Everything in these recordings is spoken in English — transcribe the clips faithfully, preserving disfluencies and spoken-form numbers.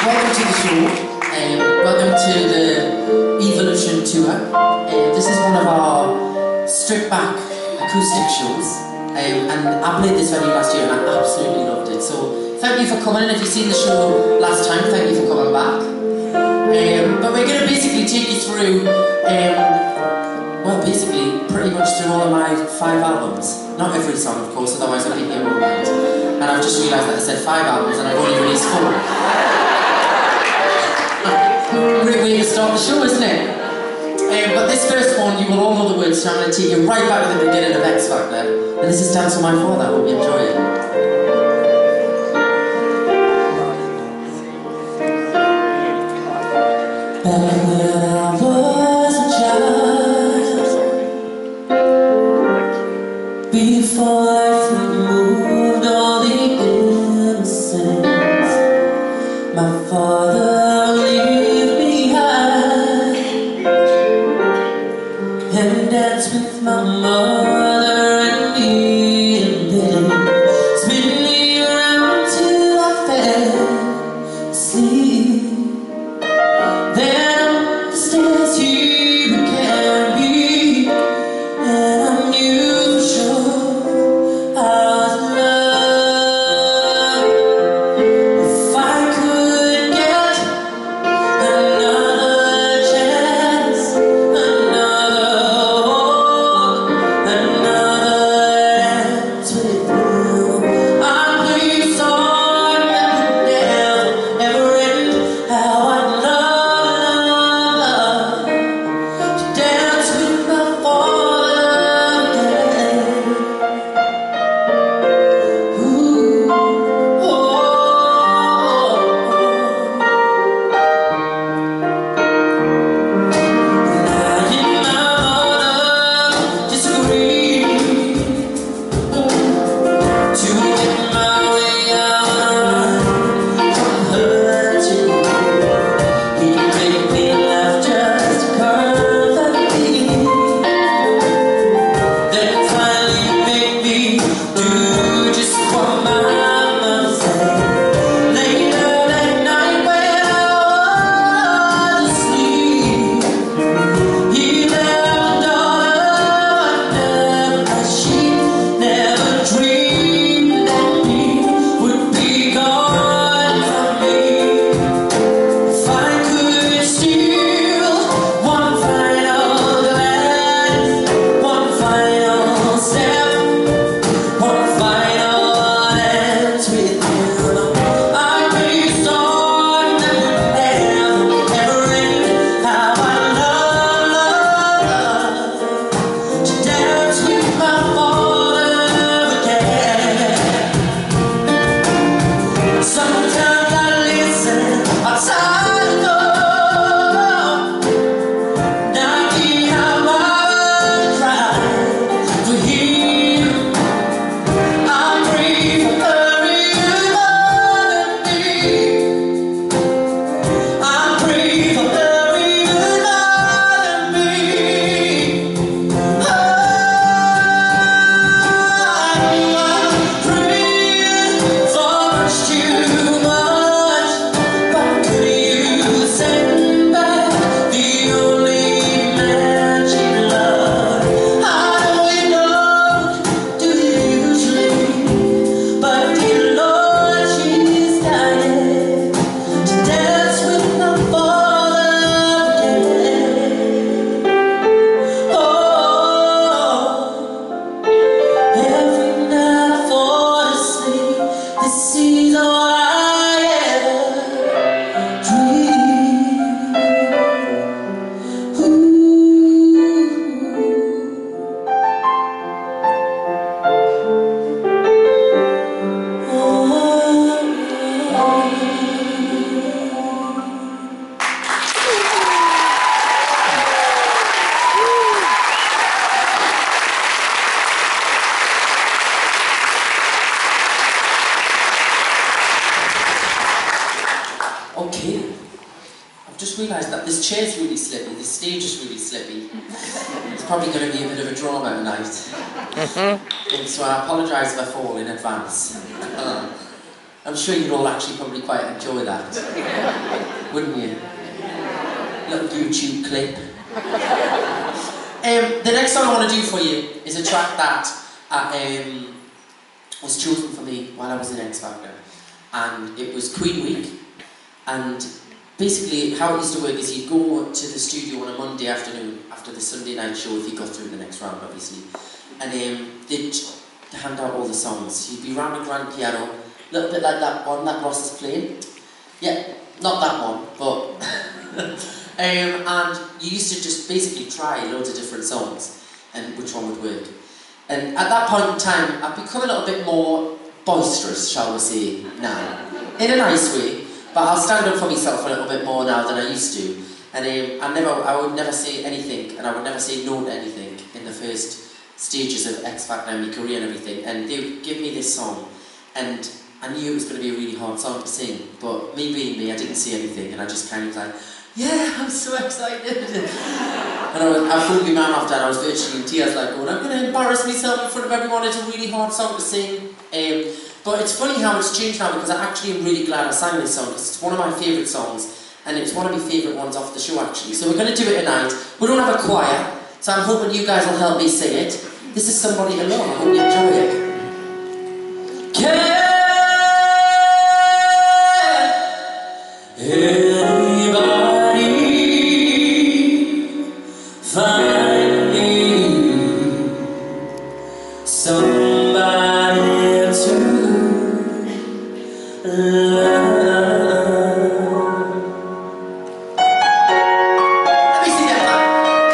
welcome to the show. Um, welcome to the Evolution Tour. Um, this is one of our stripped back acoustic shows. Um, and I played this venue last year and I absolutely loved it. So thank you for coming, and if you've seen the show last time, thank you for coming back. Um, but we're going to basically take you through, um, well basically, pretty much through all of my five albums. Not every song, of course, otherwise I'll be here all night. And I've just realised that I said five albums and I've only released four. Great way to start the show, isn't it? Um, but this first one, you will all know the words, so I'm going to take you right back to the beginning of X Factor. And this is Dance with My Father. I hope you enjoy it. Back when I was a child, before I removed all the innocence, my father leave behind and dance with my mother and me and then spin me around till I fell asleep. Then upstairs he can be, and I knew for sure I was in love. If I could get another chance, another walk, another dance with you, I'd play a song that would never, ever end. How I'd love to dance with my father again. Ooh, oh, oh, oh. Now you and my mother disagree to get my way out from her too. He made me laugh just perfectly, then finally made me do just what my mama said. Later that night when I was asleep, he left a daughter that she never dreamed that he would be gone from me. If I could steal one final glance, one final step, one final dance with him, I'd play a song that would never, ever end. How I love to dance with my father again. Sometimes I listen outside the door, now I hear how I cry for him. I pray for her more than me. I pray for her more than me. Oh, I pray for much too much, but could you send back the only man she loved? I know you don't do it usually, but dear Lord, she's dying to dance with my father again. Oh, every night I fall asleep, this is all I ever dream. Ooh. Okay, I've just realised that this chair's really slippy, this stage is really slippy. It's probably going to be a bit of a drama tonight. And so I apologise if I fall in advance. Uh, I'm sure you'd all actually probably quite enjoy that, wouldn't you? Little YouTube clip. Um, the next song I want to do for you is a track that uh, um, was chosen for me while I was in X Factor, and it was Queen Week. And basically, how it used to work is you'd go to the studio on a Monday afternoon after the Sunday night show if you got through the next round, obviously, and um, they'd hand out all the songs. You'd be round a grand piano, a little bit like that one that Ross is playing. Yeah, not that one, but. Um, and you used to just basically try loads of different songs and which one would work. And at that point in time, I've become a little bit more boisterous, shall we say, now. In a nice way, but I'll stand up for myself a little bit more now than I used to. And um, I, never, I would never say anything, and I would never say no to anything in the first stages of X Factor and my career and everything. And they would give me this song, and I knew it was going to be a really hard song to sing, but me being me, I didn't say anything, and I just kind of was like, yeah, I'm so excited. And I, was, I phoned my mum after, and I was virtually in tears, like going, I'm going to embarrass myself in front of everyone. It's a really hard song to sing. Um, but it's funny how it's changed now, because I actually am really glad I sang this song, because it's one of my favourite songs, and it's one of my favourite ones off the show, actually. So we're going to do it tonight. We don't have a choir, so I'm hoping you guys will help me sing it. This is Somebody to Love. I hope you enjoy it. Can find me somebody to love? Let me see that one.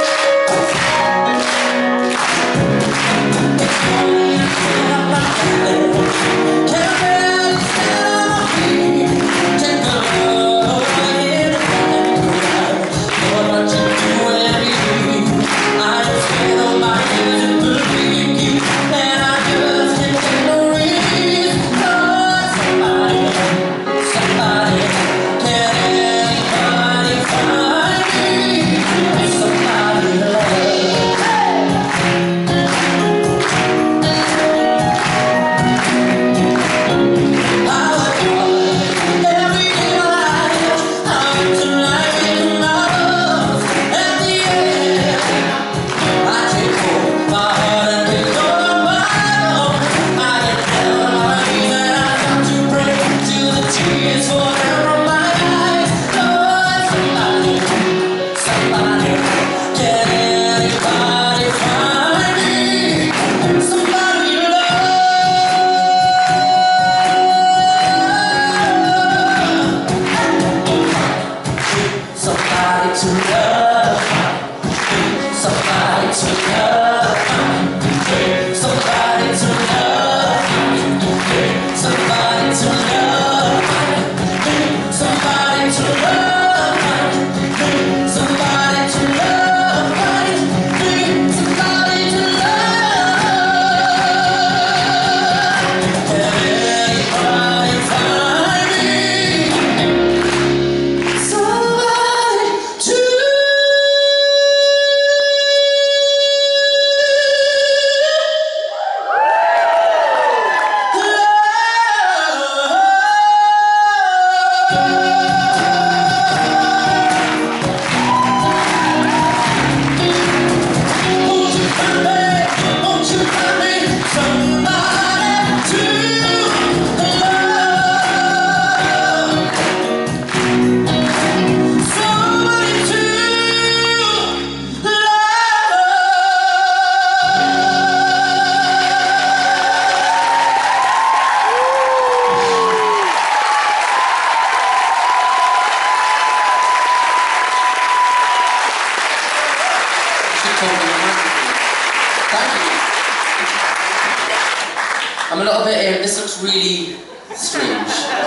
I'm a little bit, um, this looks really strange.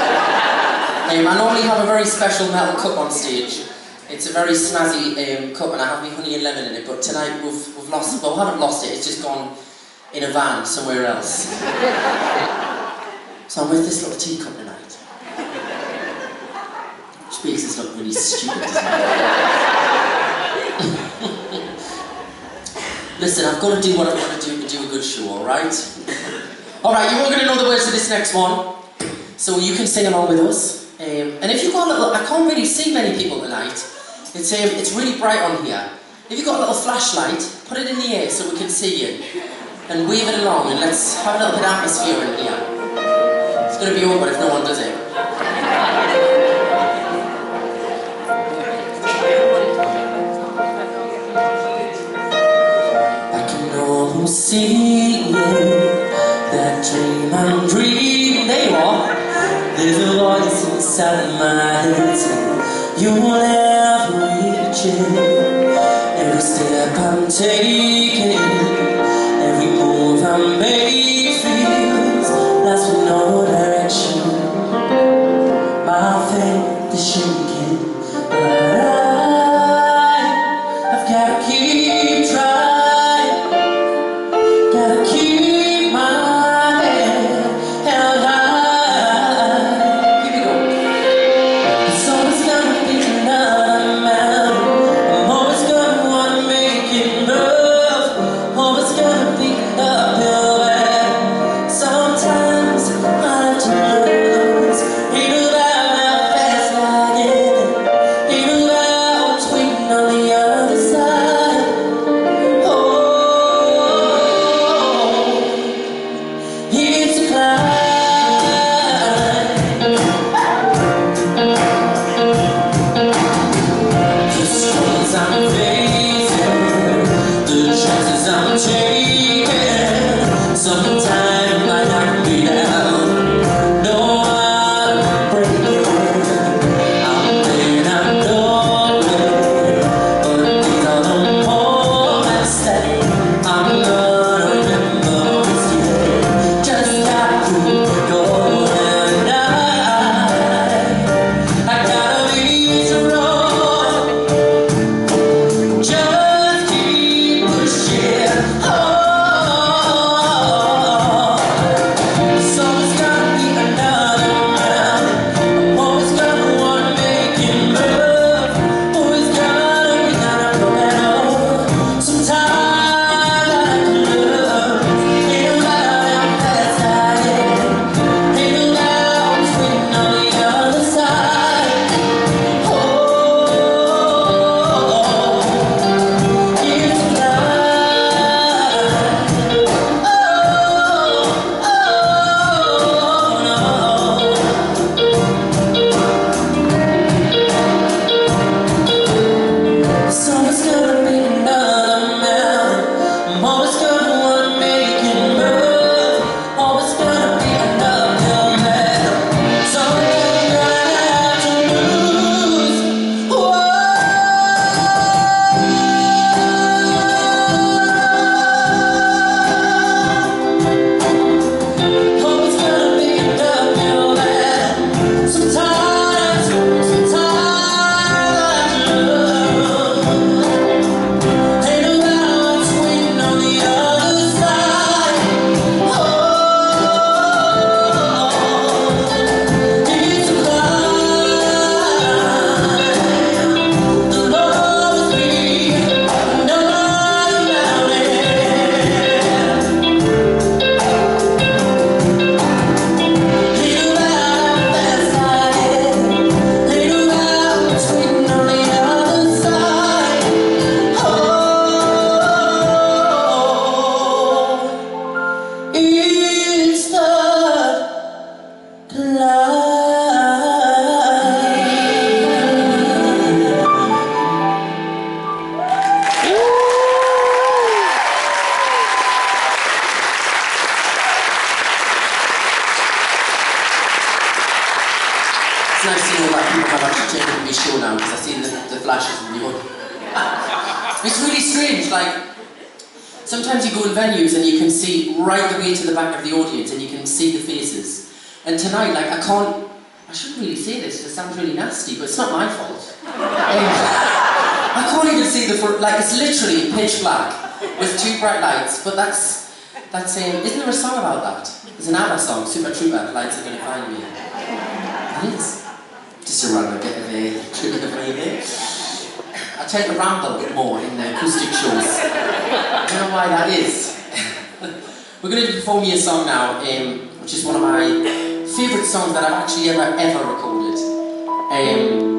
Um, I normally have a very special metal cup on stage. It's a very snazzy um, cup, and I have my honey and lemon in it, but tonight we've, we've lost, well, we haven't lost it, it's just gone in a van somewhere else. So I'm with this little teacup tonight. Which makes this look really stupid, doesn't it? Listen, I've got to do what I've got to do to do a good show, alright? Alright, you're all going to know the words of this next one. So you can sing along with us. Um, and if you've got a little, I can't really see many people tonight. It's, um, it's really bright on here. If you've got a little flashlight, put it in the air so we can see you. And wave it along and let's have a little bit of atmosphere in here. It's going to be awkward if no one does it. I can almost see you, that dream I'm dreaming. There you are. There's a voice inside my head saying you'll never reach it. Every step I'm taking, every move I make feels lost with no direction. My faith is shaking, but I, I've gotta keep trying. Gotta keep my head held high. Here we go. It's always gonna be another mountain. I'm always gonna wanna make it move. Always gonna be an uphill battle. Sometimes I have to lose. Ain't about how fast I get. Ain't about what's waiting on the other side. Oh, it's a climb. The struggles I'm facing, the chances I'm taking, sometimes I knock me down. No, I'm breaking. I'm there, I'm going, but these are the moments that I'm gonna remember this year. Just got to go, and I, I gotta leave the road. Just keep pushing on. So it's gonna be another round. I'm always gonna wanna make it move. Always gonna be gonna go at sometimes I can love. Ain't about how fast I get. Ain't about what's waiting on the other side. Oh, it's a lie. Oh, oh, no. So it's gonna be another mountain. I'm always gonna wanna make it move. Always gonna be another hill battle. Something I have to lose. Whoa. Always gonna be another hill battle. Sometimes, sometimes I have to lose. Ain't about what's waiting on the other side. Oh, it's a climb. There'll always be another mountain. Ain't about how fast I get. Ain't about what's waiting on the other side. Oh, it's the climb. It's nice to know that people have actually taken this show now because I've seen the, the flashes in the audience. It's really strange, like, sometimes you go in venues and you can see right the way to the back of the audience and you can see the faces. And tonight, like, I can't, I shouldn't really say this, it sounds really nasty, but it's not my fault. Um, I can't even see the front, like, it's literally pitch black with two bright lights, but that's, that's, um, isn't there a song about that? There's an ABBA song, Super Trooper, Lights Are Gonna Find Me. It is. Just to run a bit of a trigger maybe. I tend to ramble more in the acoustic shows. I don't know why that is. We're going to perform you a song now, um, which is one of my favourite songs that I've actually ever, ever recorded. Um,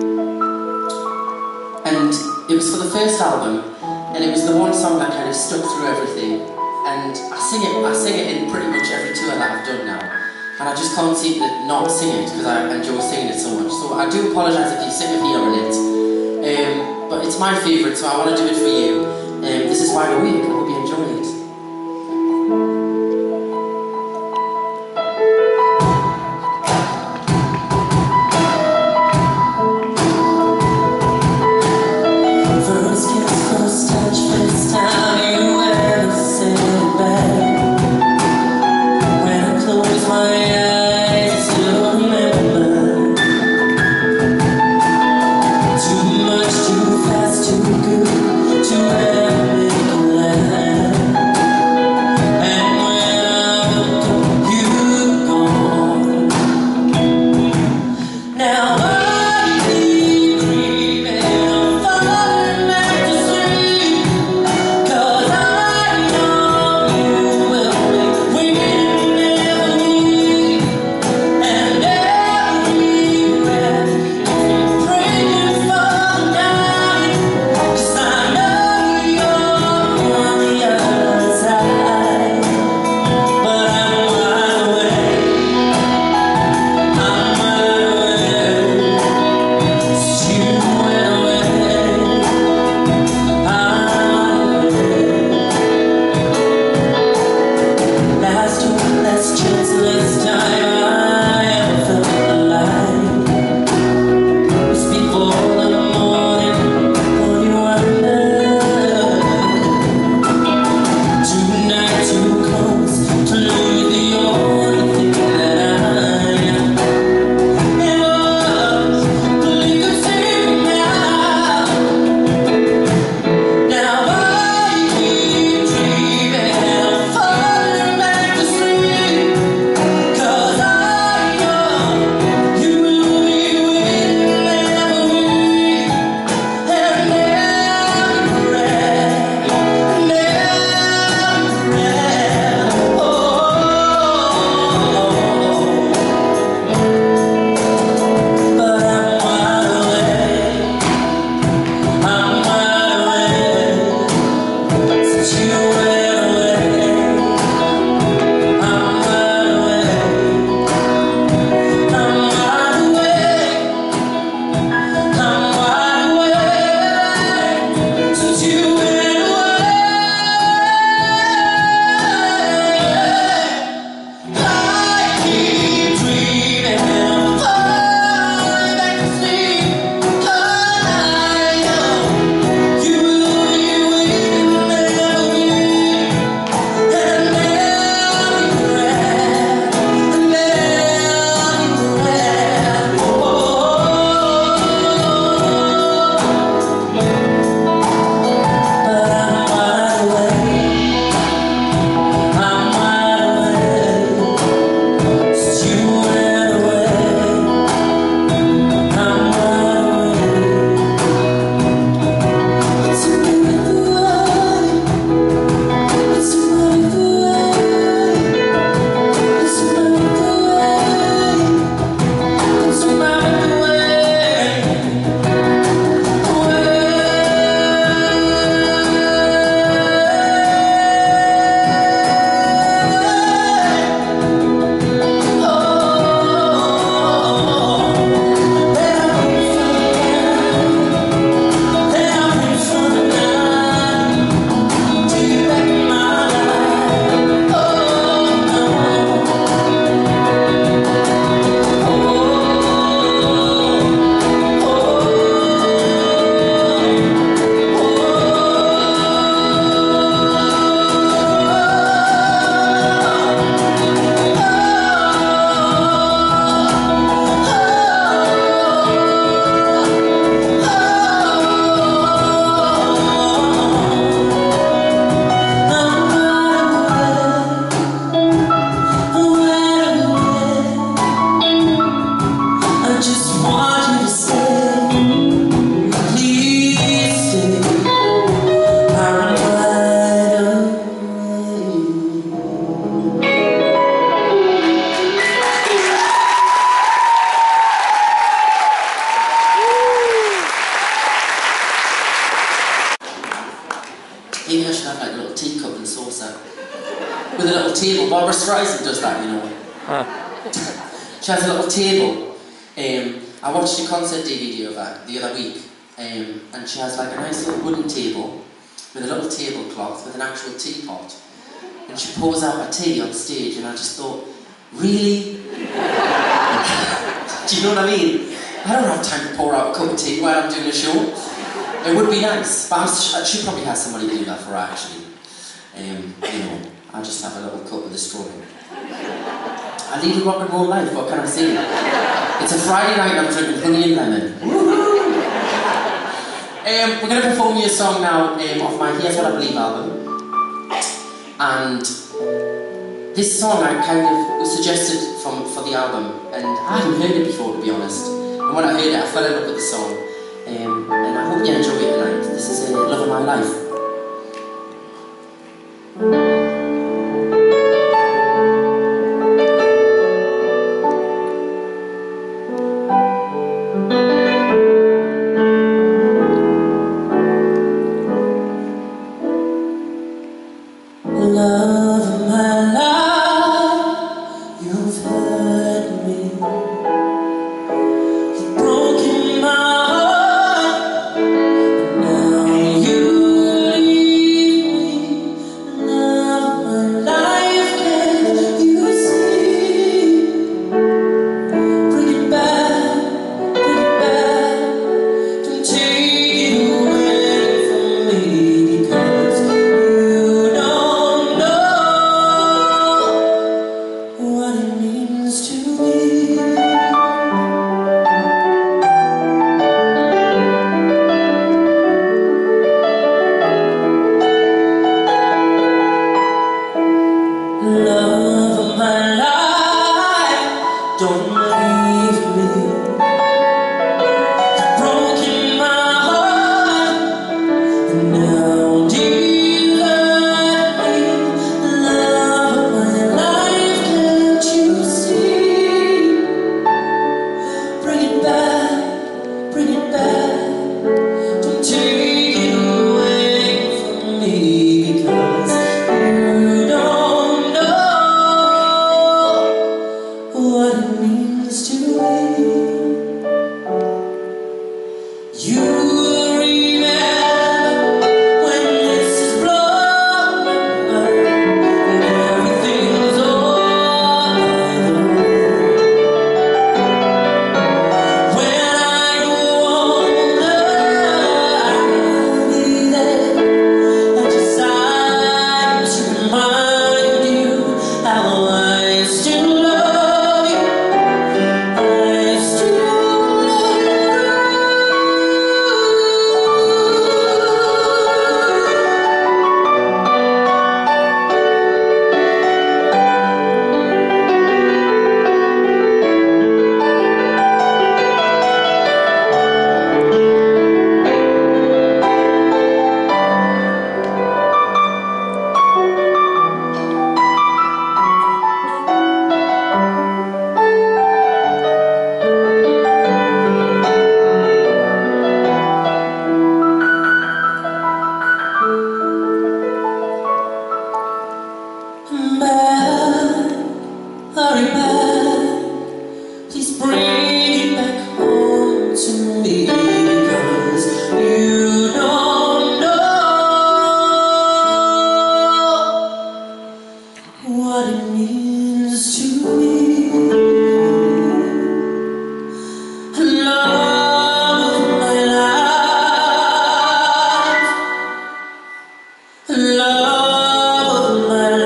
and it was for the first album, and it was the one song that kind of stuck through everything. And I sing it, I sing it in pretty much every tour that I've done now. And I just can't seem to not sing it because I enjoy singing it so much. So I do apologise if you're sick of hearing it. Um, but it's my favourite, so I want to do it for you. Um, this is Wide Awake, I hope you enjoy it. First kiss, first touch, first time you ever said goodbye. When I close my eyes, I still remember. Too much, too fast, too good, too ever make a lie. with a little table. Barbara Streisand does that, you know. Huh. She has a little table. Um, I watched a concert D V D of that the other week, um, and she has like a nice little wooden table with a little tablecloth with an actual teapot, and she pours out a tea on stage, and I just thought, really? Do you know what I mean? I don't have time to pour out a cup of tea while I'm doing a show. It would be nice, but I'm, she probably has somebody do that for her actually. Um, you know, I just have a little cup with a straw in. I lead a rock and roll life, what can I say? It's a Friday night and I'm drinking honey and lemon. um, we're going to perform you a song now um, off my Here's What I Believe album. And this song I kind of was suggested from, for the album, and I hadn't heard it before, to be honest. And when I heard it, I fell in love with the song. Um, and I hope you enjoy it tonight. This is a Love of My Life. Love of my life, you've hurt me, you've broken my heart, and now you leave me. Love of my life, can't you see? Bring it back, bring it back, don't take it away from me, because you don't what it means to me. Love of my life, don't leave me. You've broken my heart, and now desert me. Love of my life, can't you see? Bring it back, bring it back, don't take it away from me, because you don't know what it means to me. You remember when this is blown over and everything's over. When I grow older, I'll be there at your side to remind you how I still love you. I still love you. Back, hurry back, please bring it back home to me, because you don't know what it means to me. Love of my life, love of my life.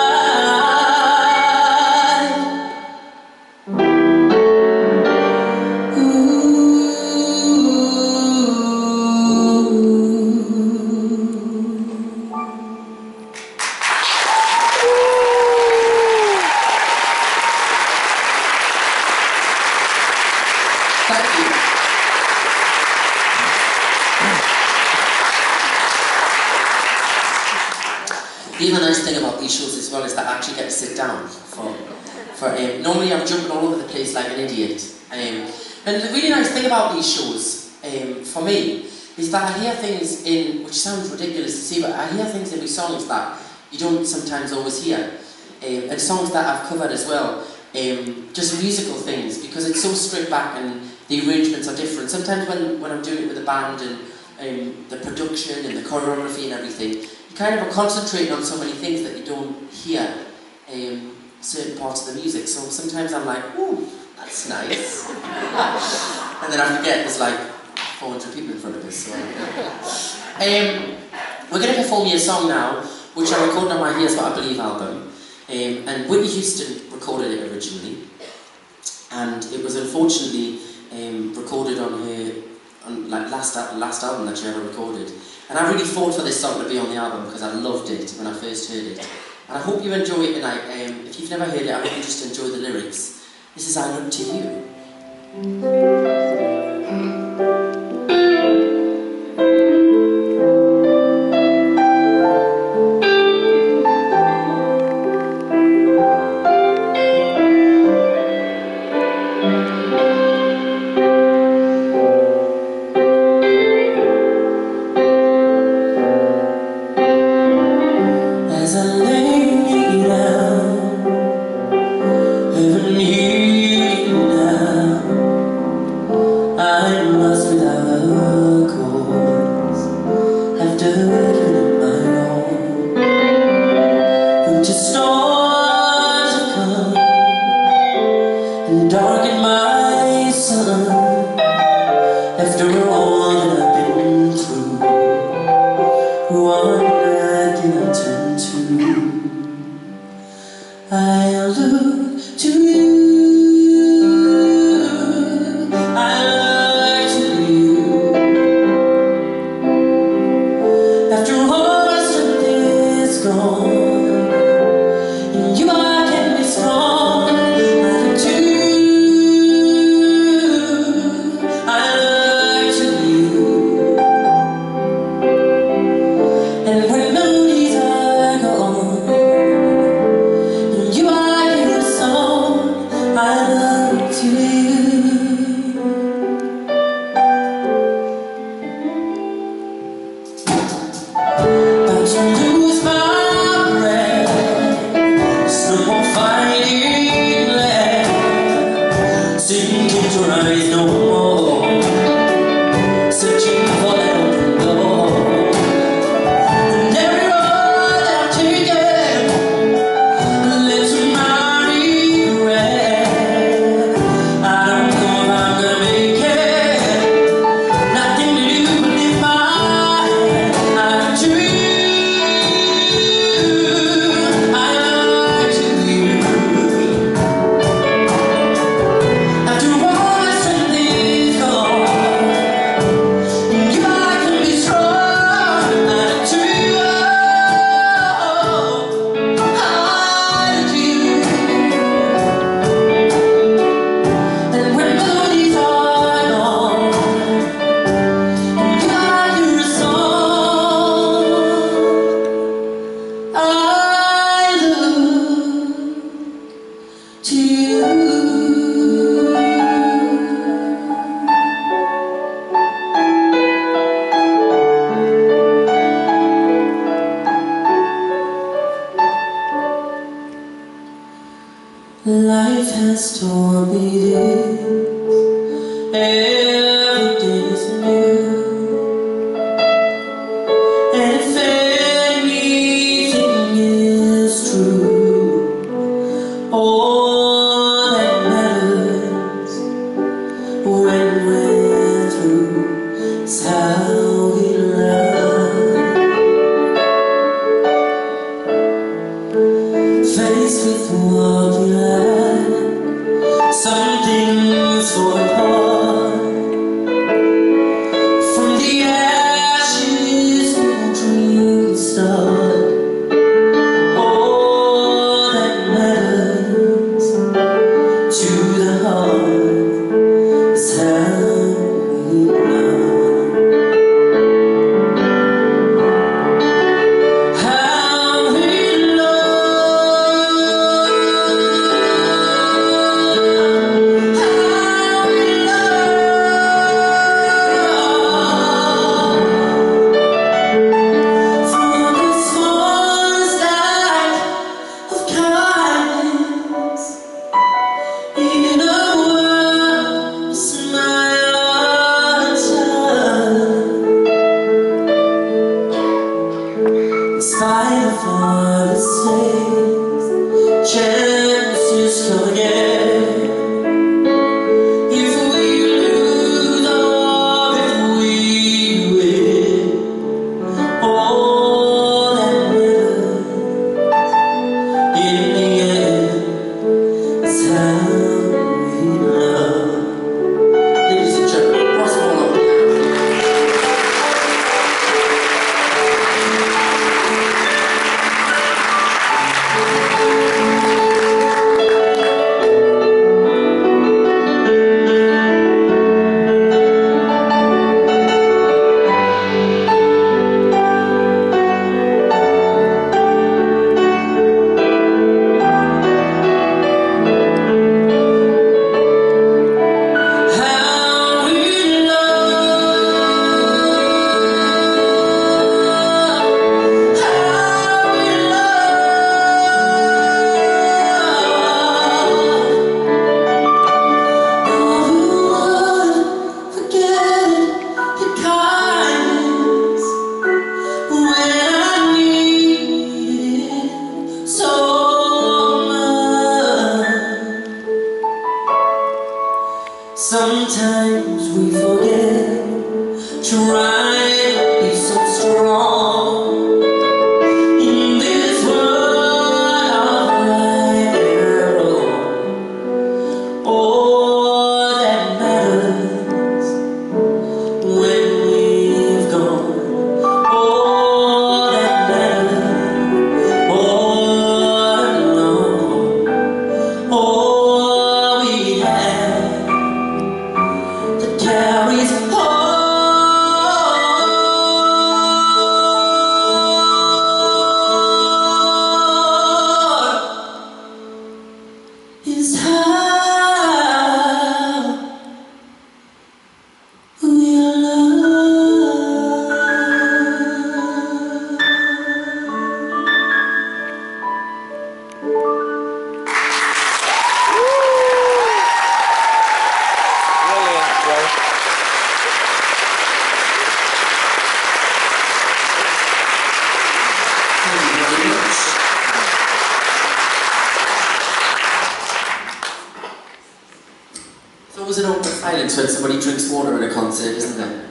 Thank you. The other nice thing about these shows as well is that I actually get to sit down for, for um, normally I'm jumping all over the place like an idiot. Um, and the really nice thing about these shows, um, for me, is that I hear things in, which sounds ridiculous to say, but I hear things in these songs that you don't sometimes always hear. um, and songs that I've covered as well, um, just musical things, because it's so stripped back and the arrangements are different. Sometimes when, when I'm doing it with a band and um, the production and the choreography and everything, you kind of are concentrating on so many things that you don't hear um, certain parts of the music. So sometimes I'm like, ooh, that's nice. And then I forget there's like four hundred people in front of us. So. Um, we're going to perform you a song now, which I recorded on my Here's What I Believe album. Um, and Whitney Houston recorded it originally. And it was unfortunately um, recorded on her on, like, last, last album that she ever recorded. And I really fought for this song to be on the album because I loved it when I first heard it. And I hope you enjoy it tonight. Um, if you've never heard it, I hope you just enjoy the lyrics. This is I Look to You. As I lay down, heaven hear you now. I'm lost without a cause, after written my own. Winter storms have come and darkened my sun. After all that I've been through, what can I turn to? I look to you. Life has taught me this, every day is new, and if anything is true, all that matters when we're through is how we love. Faced with what we lack, some things fall apart. From the ashes, new dreams start. All that matters to the heart is how Sometimes we forget, try to be so strong in this world of right and wrong. All that matters when we've gone, all that matters, all alone, all we have that carries on is how we are loved. Brilliant, Joe. Thank you very much. It's always an awkward silence when somebody drinks water at a concert, isn't it?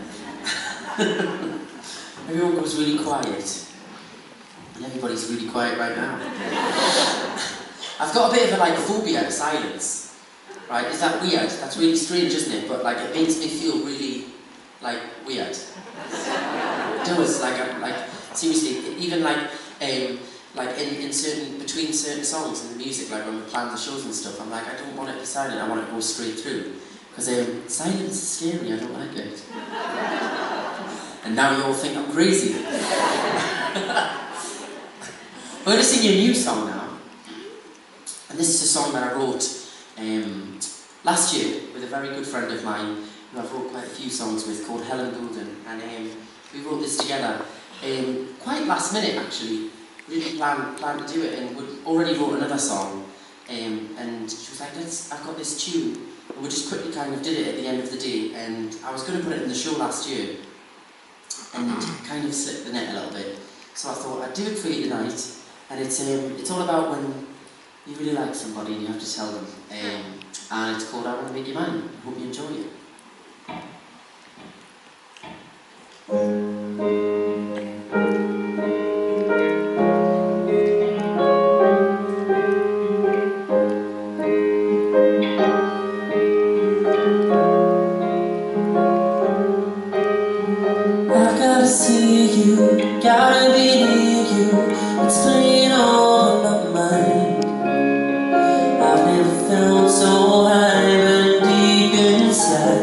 Everyone goes really quiet. And everybody's really quiet right now. I've got a bit of a like phobia of silence. Right? Is that weird? That's really strange, isn't it? But like it makes me feel really like weird. It does, like I'm like seriously, even like um like in, in certain between certain songs in the music, like when we plan the shows and stuff, I'm like, I don't want it to be silent, I want it to go straight through. Because um, silence is scary, I don't like it. And now you all think I'm crazy. I'm going to sing you a new song now. And this is a song that I wrote um, last year with a very good friend of mine who I've wrote quite a few songs with, called Helen Golden. And um, we wrote this together um, quite last minute actually. Really planned, planned to do it, and we already wrote another song. Um, and she was like, Let's, I've got this tune. And we just quickly kind of did it at the end of the day. And I was going to put it in the show last year. And it kind of slipped the net a little bit. So I thought I'd do it for you tonight. And it's um, it's all about when you really like somebody and you have to tell them. Um, and it's called I Want to Make You Mine. I hope you enjoy it. I've gotta see you, gotta be near you. It's playing on my mind. I've never felt so high, but deep inside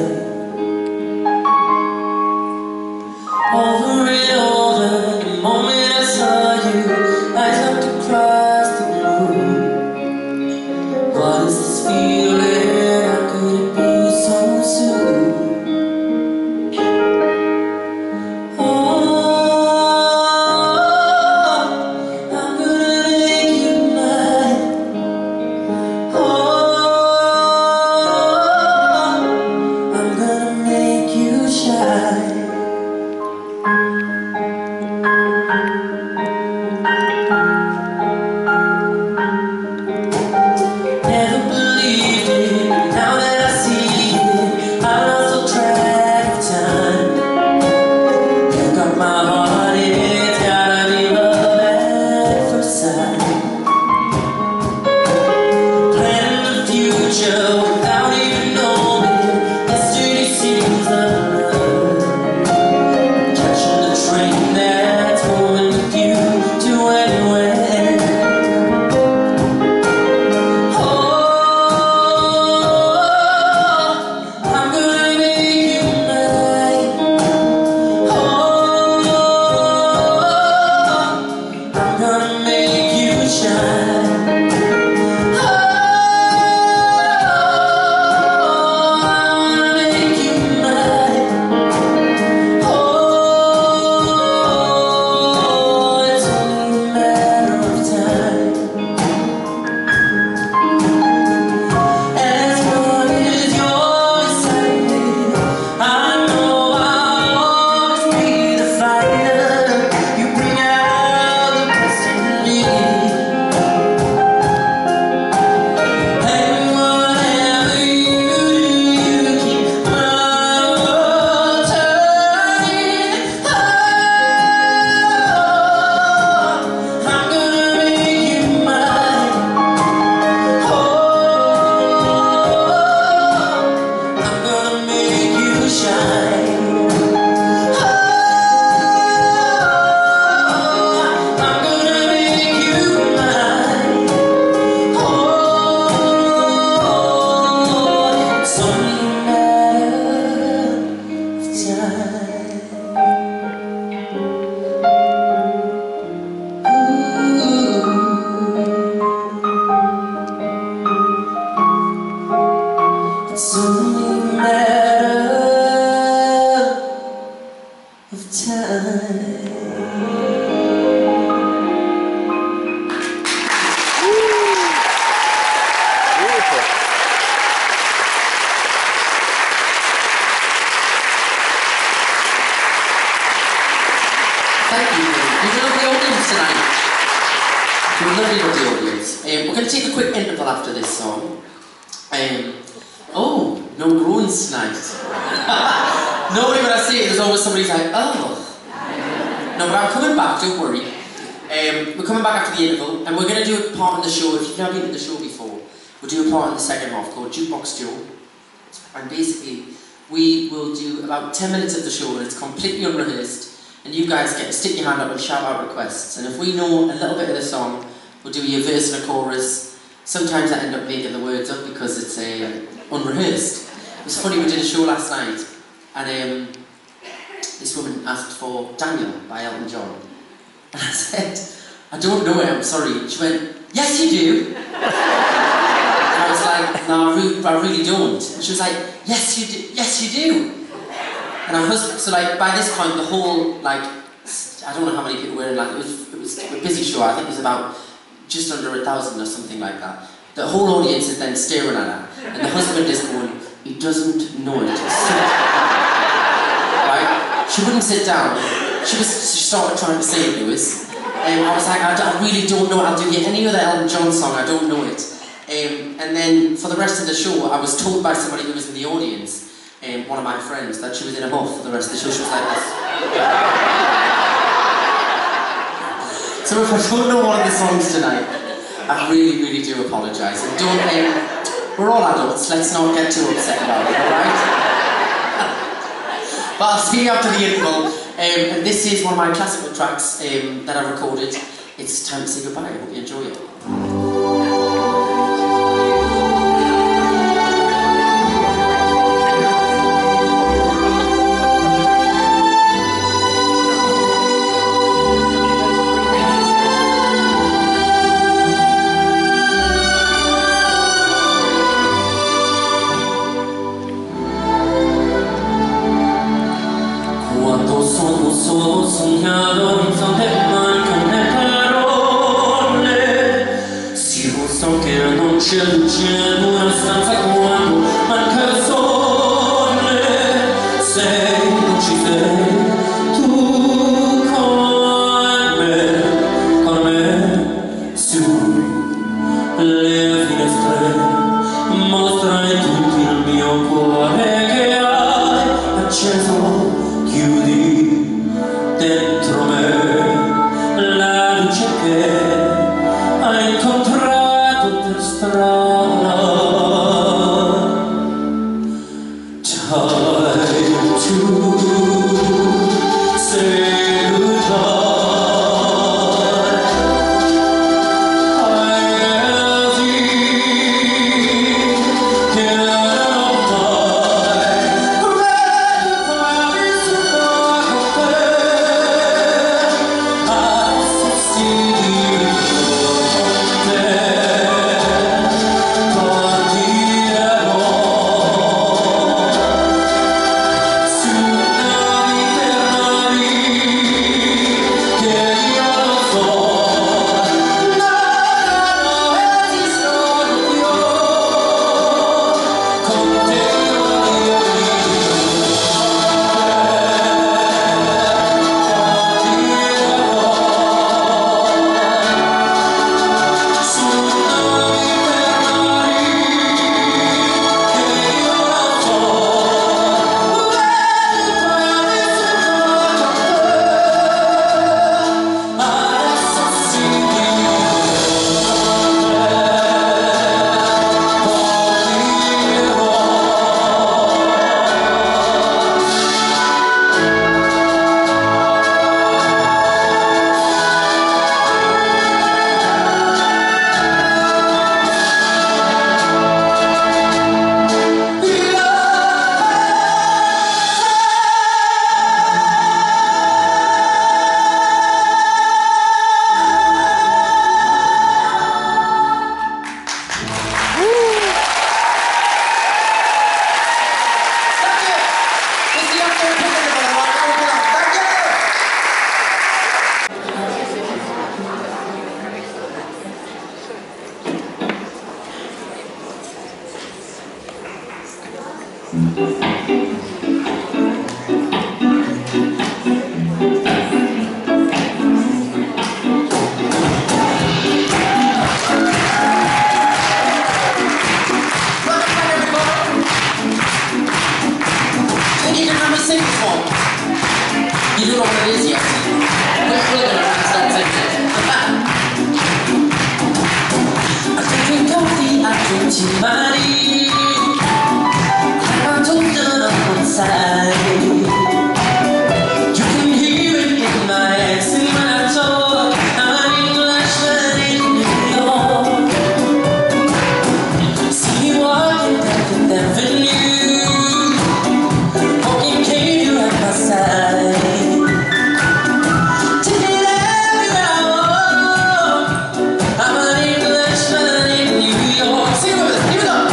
shine. Oh, I'm gonna make you mine. Oh, it's only a matter of time. Ooh. It's only a matter of time. Beautiful. Thank you. You've a lovely audience tonight. You've a lovely, lovely audience. Um, we're going to take a quick interval after this song. Um, oh, no groans tonight. Nobody when I say it, there's always somebody's like, oh. No, but I'm coming back, don't worry. Um, we're coming back after the interval, and we're going to do a part in the show. If you've never been to the show before, we'll do a part in the second half called Jukebox Joe. And basically, we will do about ten minutes of the show, and it's completely unrehearsed. And you guys get to stick your hand up and shout out requests. And if we know a little bit of the song, we'll do a verse and a chorus. Sometimes I end up making the words up because it's uh, unrehearsed. It was funny, we did a show last night, and um, this woman asked for Daniel by Elton John. And I said, I don't know it, I'm sorry. She went, yes you do. And I was like, no, I really, I really don't. And she was like, yes you do, yes you do. And her husband, so like by this point the whole, like, I don't know how many people were in, like, it was, it was a busy show, I think it was about just under a thousand or something like that. The whole audience is then staring at her, and the husband is going, he doesn't know it. Right? She wouldn't sit down. She was, she started trying to sing it, Lewis. Um, I was like, I, I really don't know it. I'll do any other Elton John song, I don't know it. Um, and then for the rest of the show, I was told by somebody who was in the audience, um, one of my friends, that she was in a huff for the rest of the show. She was like this. So if I don't know one of the songs tonight, I really, really do apologise. And don't, um, we're all adults, let's not get too upset about it, alright? But I'll see you after the interval. Um, and this is one of my classical tracks um, that I recorded. It's time to say goodbye. I hope you enjoy it. Solo sognado orizzonte manca nel parole. Si so che non c'è luce in una stanza quando manca il sole. Sei, non ci sei, tu con me, con me, su le finestre, mostrai tutto il mio cuore che hai acceso, chiudi dentro me la luce che hai incontrato per strada. Time to say goodbye. I Su You can have me sing this one. You don't know what it is yet. We're gonna start singing it. I drink coffee, I drink tea, money. I'm toasted on one side. You can hear it in my accent when I talk. I'm an Englishman in New York. See me walking down Fifth Avenue, walking Katie at my side. Taking everywhere I walk. I'm an Englishman in New York. Sing it with us, here we go.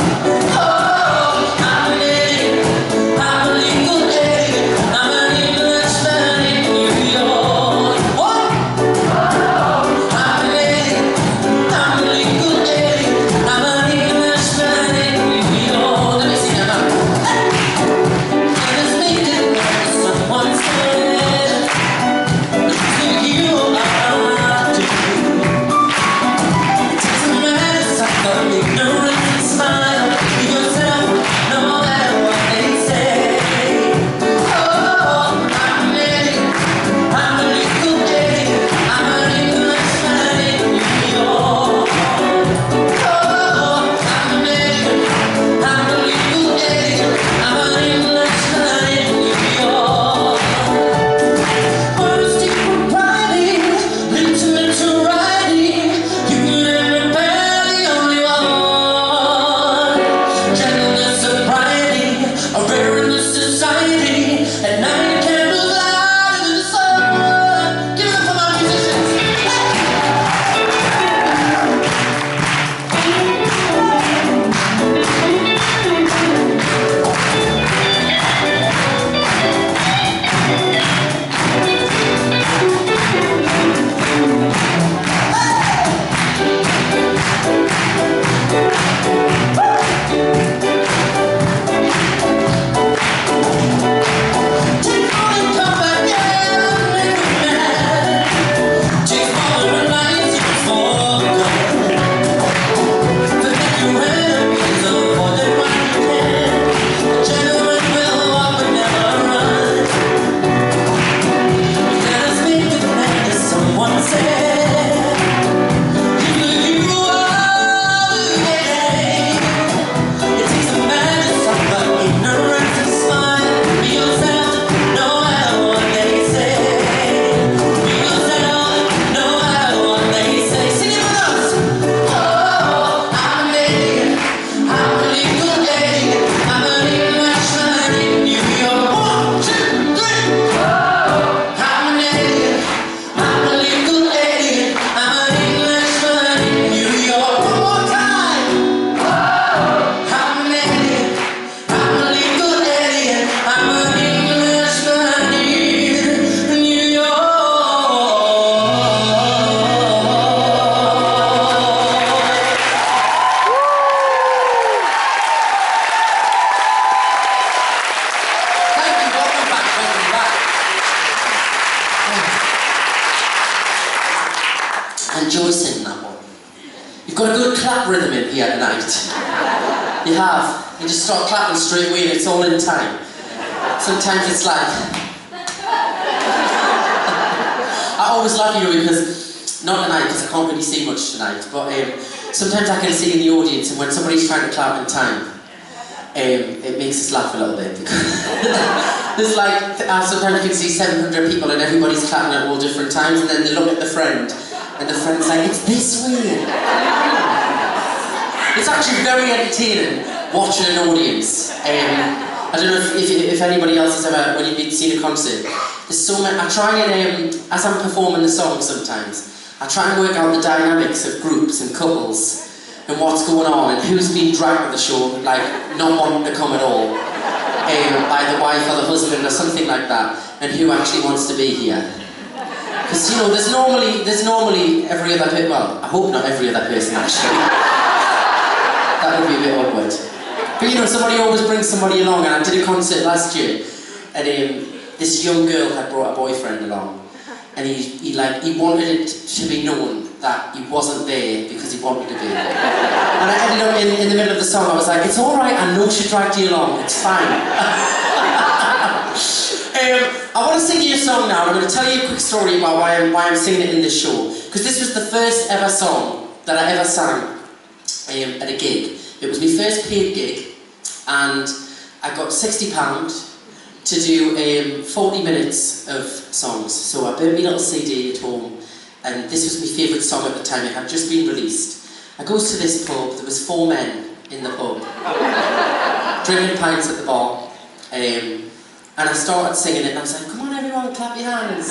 Enjoy singing that one. You've got a good clap rhythm in here tonight. You have. You just start clapping straight away and it's all in time. Sometimes it's like... I always laugh at you because, not tonight because I can't really see much tonight, but um, sometimes I can see in the audience and when somebody's trying to clap in time, um, it makes us laugh a little bit. There's like, uh, sometimes you can see seven hundred people and everybody's clapping at all different times and then they look at the friend and the friend's like, it's this way. It's actually very entertaining watching an audience. Um, I don't know if, if, if anybody else has ever, when you've been seen a concert, there's so many, I try and, um, as I'm performing the song sometimes, I try and work out the dynamics of groups and couples and what's going on and who's being dragged on the show, like not wanting to come at all, um, by the wife or the husband or something like that, and who actually wants to be here. Because, you know, there's normally, there's normally every other person, well, I hope not every other person actually. That would be a bit awkward. But you know, somebody always brings somebody along, and I did a concert last year, and um, this young girl had brought a boyfriend along, and he, he like, he wanted it to be known that he wasn't there because he wanted to be there. And I ended up in, in the middle of the song, I was like, it's alright, I know she dragged you along, it's fine. this song now, and I'm going to tell you a quick story about why I'm, why I'm singing it in this show. Because this was the first ever song that I ever sang um, at a gig. It was my first paid gig, and I got sixty pounds to do um, forty minutes of songs. So I burnt my little C D at home, and this was my favourite song at the time. It had just been released. I goes to this pub, there was four men in the pub, drinking pints at the bar, um, and I started singing it, and I was like, come on everyone, clap your hands.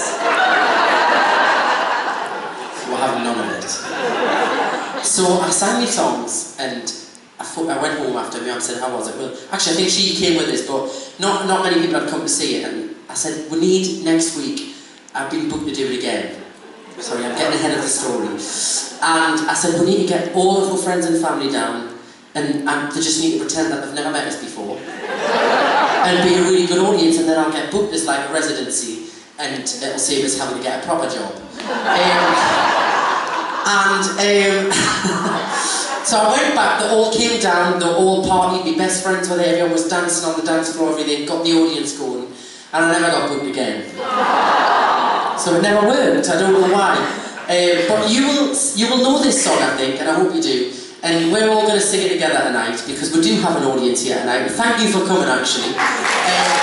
We're having none of it. So I sang these songs, and I, thought, I went home after. My mum said, how was it? Well, actually I think she came with us, but not, not many people had come to see it, and I said, we need next week, I've been booked to do it again. Sorry, I'm getting ahead of the story. And I said, we need to get all of our friends and family down, and, and they just need to pretend that they've never met us before. And be a really good audience, and then I'll get booked as like a residency, and it'll save us having to get a proper job. Um, and um, so I went back, they all came down, they all partied, my best friends were there, everyone was dancing on the dance floor, everything, got the audience going, and I never got booked again. So it never worked, I don't know why. Uh, but you will, you will know this song, I think, and I hope you do. And we're all going to sing it together tonight, because we do have an audience here tonight. Thank you for coming, actually. Uh,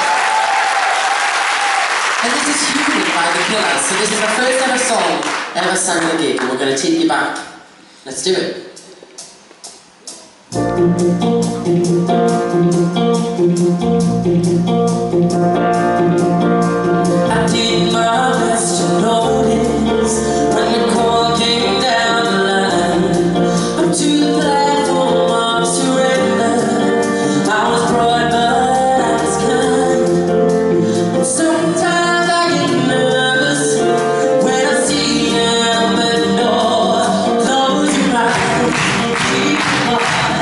and this is Human by The Killers. So this is the first ever song ever sang at a gig, and we're going to take you back. Let's do it. I did my best to notice when the call came down the line. I'm too glad for my surrender. I was broad but I was kind. And sometimes I get nervous when I see an open door. Close your eyes and keep your heart.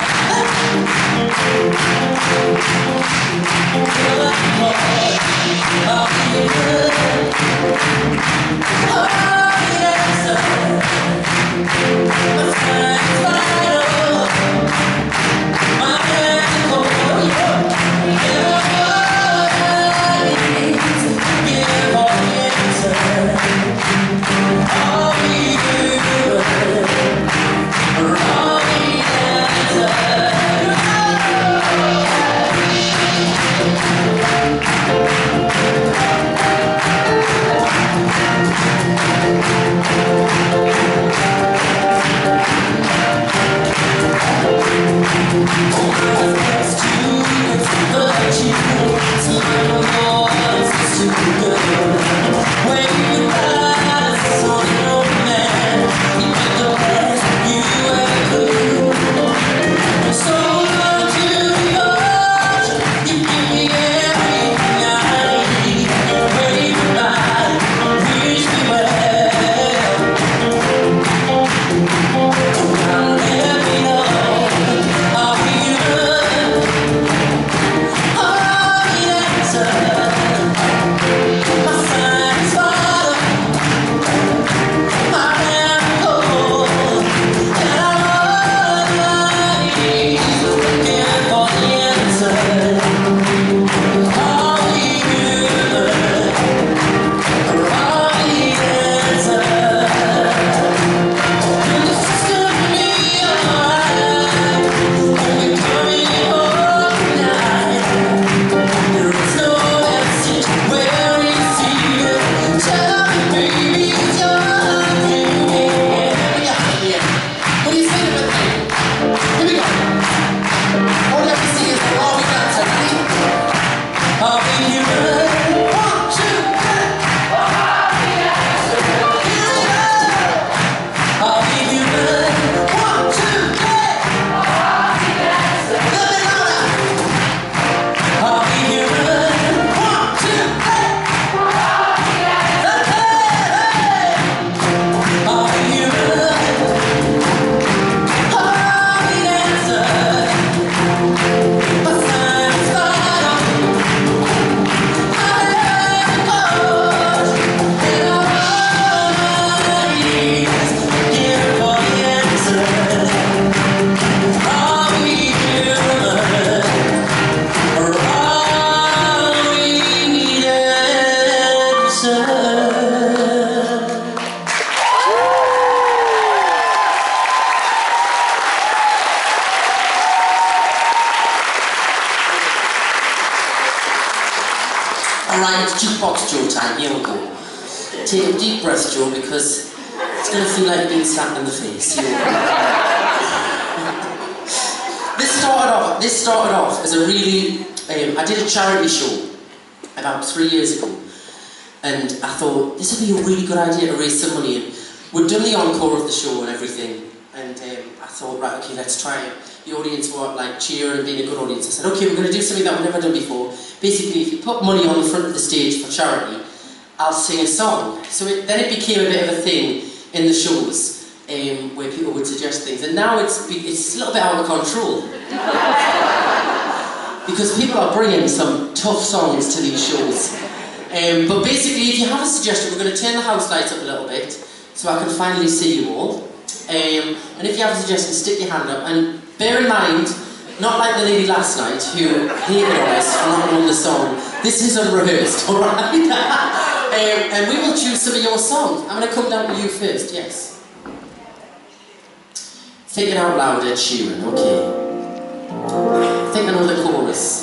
Alright, it's Jukebox Joe time, here we go. Take a deep breath, Joe, because it's going to feel like being slapped in the face. Here we go. This started off, this started off as a really, um, I did a charity show about three years ago, and I thought this would be a really good idea to raise some money. And we'd done the encore of the show and everything, and um, I thought, right, okay, let's try it. The audience were like cheering and being a good audience. I said, okay, we're going to do something that we've never done before. Basically, if you put money on the front of the stage for charity, I'll sing a song. So it, then it became a bit of a thing in the shows, um, where people would suggest things. And now it's, it's a little bit out of control. Because people are bringing some tough songs to these shows. Um, but basically, if you have a suggestion, we're going to turn the house lights up a little bit, so I can finally see you all. Um, and if you have a suggestion, stick your hand up. And bear in mind, not like the lady last night who hated on us for not knowing the song. This is unrehearsed, alright? um, and we will choose some of your songs. I'm going to come down to you first, yes. Think it out loud, Ed Sheeran, okay. Think another chorus.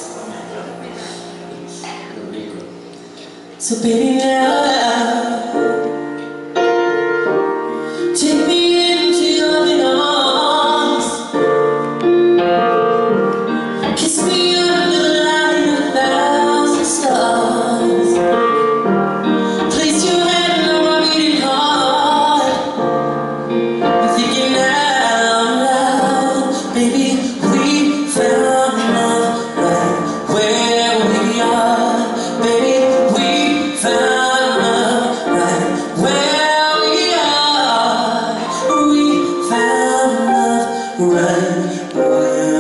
So baby now, take me into your loving arms. Kiss me under the light of a thousand stars. Place your hand on my beating heart. I'm thinking out loud, baby, we found love right where we are. Baby, we found love right where we are. We found love right where we are.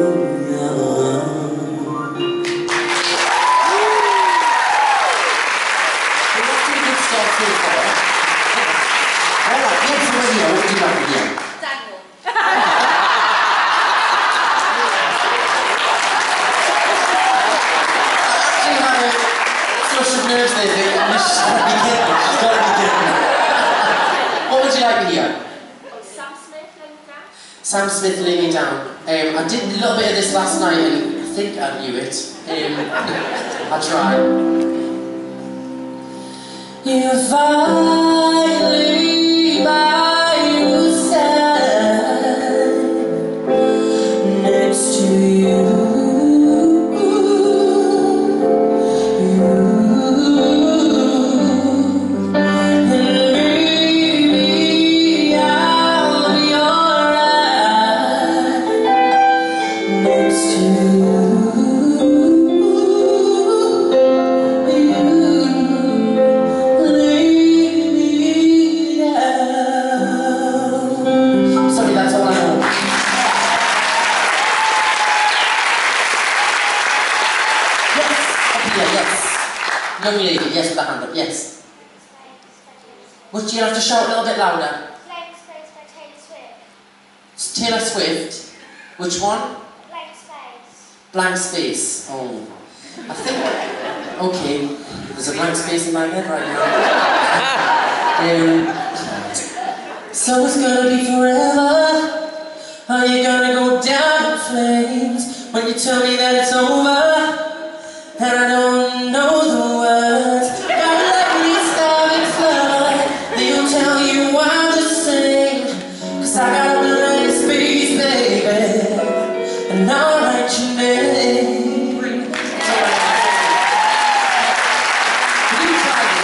Nerves there, Vic. You just gotta be kidding. She's gotta be kidding. What would you like to hear? Oh, Sam Smith, Lay Me Down. Sam Smith, Lay Me Down. Um, I did a little bit of this last night and I think I knew it. Um, I'll try. If I lay by your side, next to you, young lady, yes, with the hand up, yes. Would you have to shout a little bit louder? Blank Space by Taylor Swift. Taylor Swift. Which one? Blank Space. Blank Space. Oh. I think... Okay. There's a blank space in my head right now. um, so it's gonna be forever. Are you gonna go down in flames when you tell me that it's over? And I don't know the words. Gotta let me stop and flood. They'll tell you I'm just saying, cause I got a blank space, baby, and I'll write your name. Can you try it?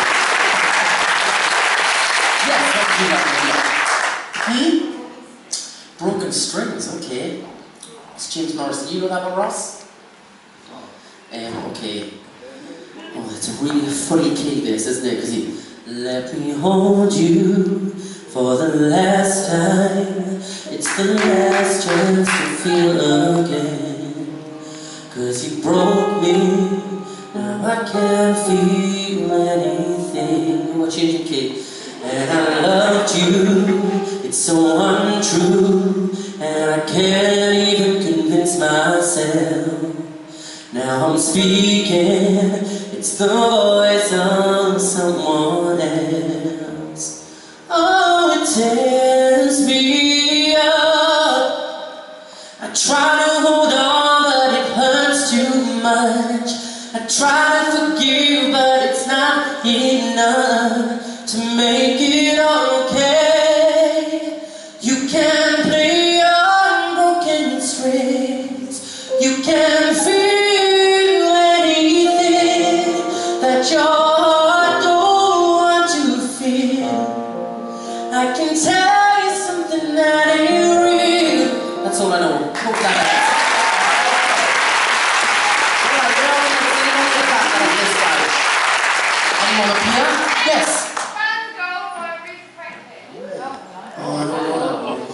Yes, let's do that again. Hmm? Broken strings, okay. It's James Morrison. You know that one, Ross? Um, okay. Oh, it's a really funny key, this, isn't it? Because he, let me hold you for the last time. It's the last chance to feel again. Cause you broke me, now I can't feel anything. We're changing key. And I loved you, it's so untrue, and I can't even convince myself. Now I'm speaking, it's the voice of someone else. Oh, it tears me up. I try to hold on, but it hurts too much. I try to forgive, that your heart don't want to feel. I can tell you something that ain't real. That's all I know. Hope that helps. Alright, we're all going to sing on the back of this guy. Anyone up here? Yes. Van Gogh by Aretha Franklin. Oh, I don't know.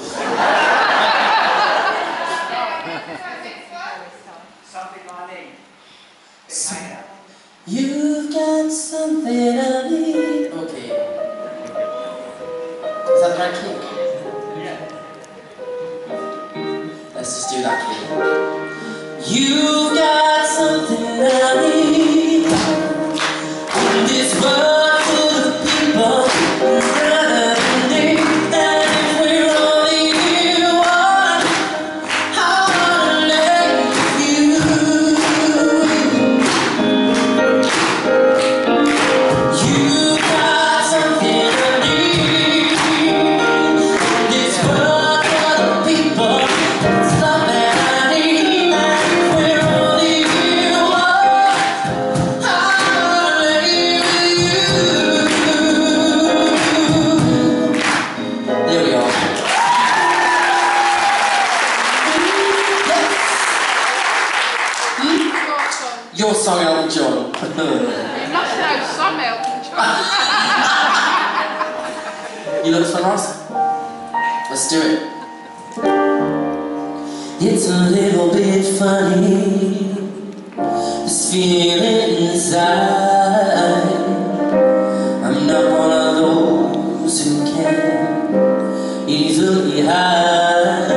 Something I need. So, you've got something I need. Okay. Is that the right key? Yeah. Let's just do that key. You've got something I need. In this world full of people, rather than think that if we're only here one, I wanna let you. You've got something I need. In this world full of people, it's love that I need. And if we're only here one, I wanna let you. There we are. Your song, Elton John. You must know some Elton John. You look for Ross? Let's do it. It's a little bit funny, this feeling inside. I'm not one of those who can easily hide.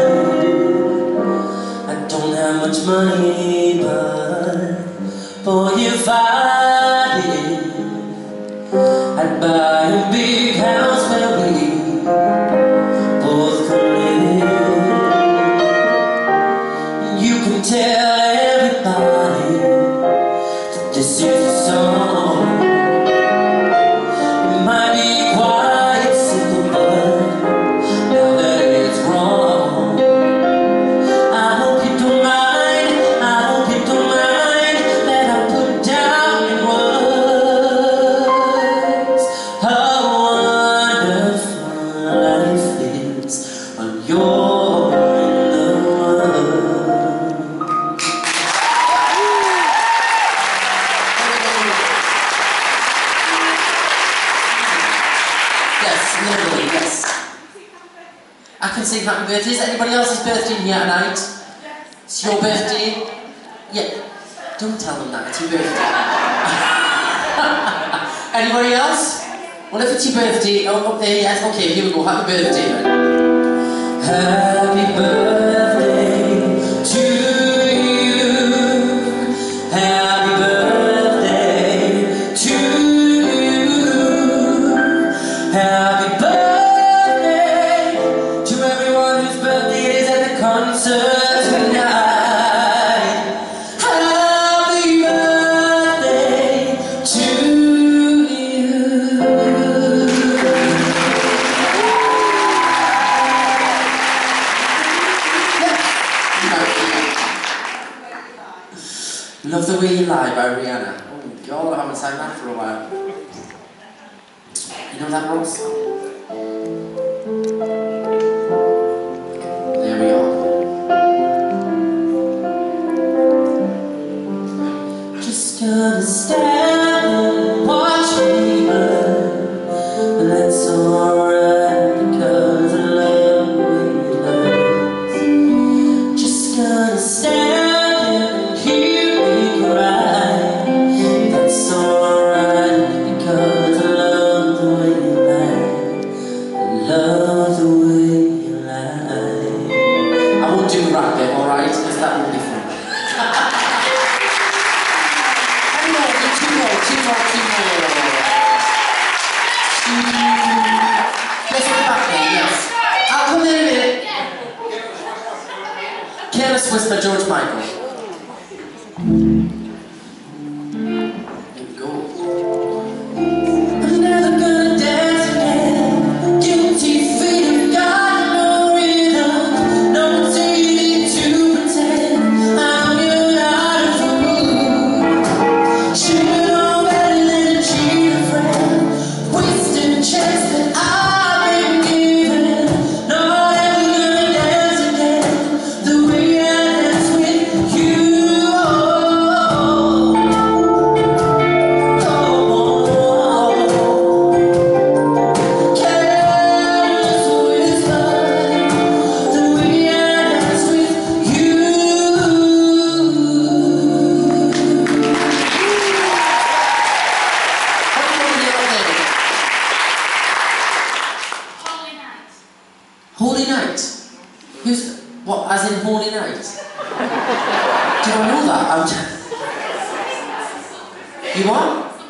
I don't have much money, but boy, if I did, I'd buy a big house where we both could live. You can tell everybody that this is a song. It might be quite simple, but now that it's wrong, I hope you don't mind, I hope you don't mind that I put down in words how wonderful life is when you're in the world. Yes, literally, yes. I can sing happy birthday. Is anybody else's birthday here tonight? It's your birthday? Yeah. Don't tell them that, it's your birthday. Anybody else? Well, if it's your birthday, oh, up there, yes, okay, here we go. Happy birthday then. Happy birthday to you. Happy birthday to you. Happy birthday to everyone whose birthday is at the concert tonight. Happy birthday to you. Love the Way You Lie by Rihanna. Oh God, I haven't sang that for a while. You know that Ross? There we are. Just gonna stand and watch me burn, and that's alright because I love the way it hurts. Just gonna stand and hear me cry, that's alright because I love the way you lie. I love the way you lie. I won't do rap bit, alright? Because that will be fun. One more, two more, two more, two more. Two. Let's go back there, yes. I'll come in a minute. Careless Whisper, George Michael. Here we go. I'm never gonna dance again. Guilty feet have got no rhythm. No, it's easy to pretend I'm not a fool. Should know better than What, as in Holy Night? Do I know that? I'm just... You what?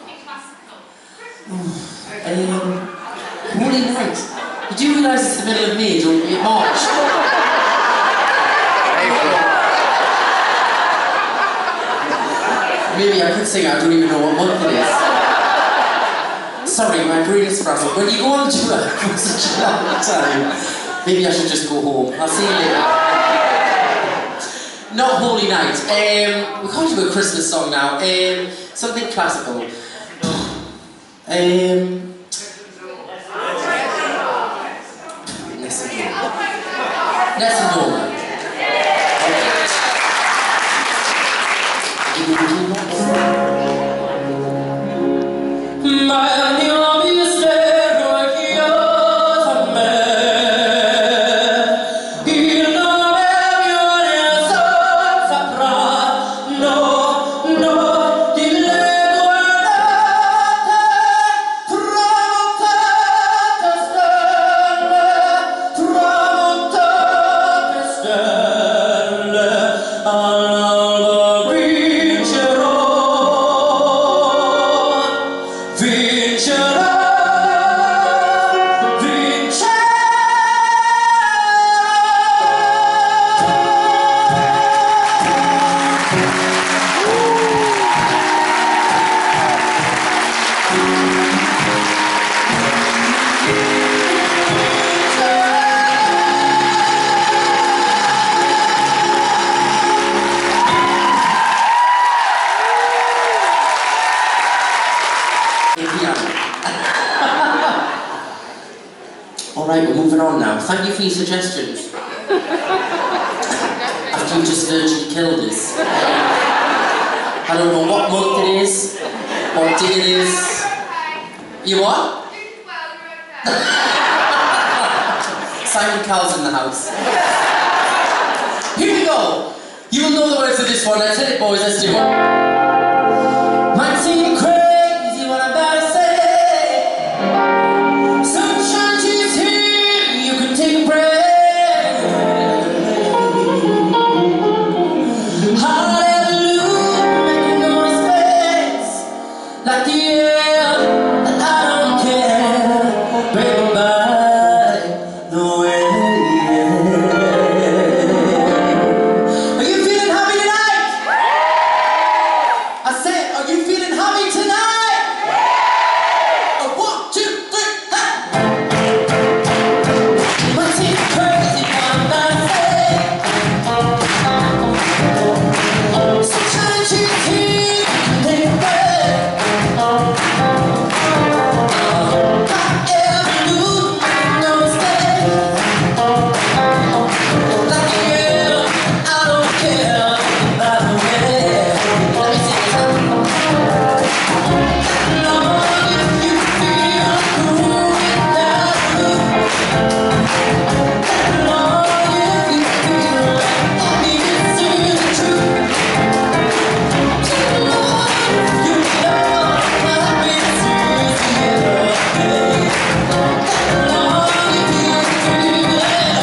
Um, Holy Night. You do realise it's the middle of May, don't you? March. Maybe I could sing, I don't even know what month it is. Sorry, my brain is frazzled. When you go on tour for such a long time, maybe I should just go home. I'll see you later. Not Holy Night. Um, we can't do a Christmas song now. Um, something classical. Um, Nessun Dorma. Alright, we're moving on now. Thank you for your suggestions. After you just virtually killed us. I don't know what month it is, what day it is. You what? Simon Cowell's in the house. Here we go! You will know the words of this one. Let's hit it, boys. Let's do it. Might seem crazy what I'm about to say. Sunshine, she's here. You can take a breath. Hallelujah, making no space. Like the air that I don't care. Breaking by the way. Are you feeling happy tonight? I said, are you feeling happy tonight? A one, two, three, ha! Might seem crazy what I'm about to say. Sunshine, she's here, you can take a breath. Not every mood, make no mistake. Like the air, I don't care by the way. Let me see it. Lord, if you feel cool without you. Lord, if you feel like me, it's the truth. Lord, you know what it's easier. Lord, if you feel it.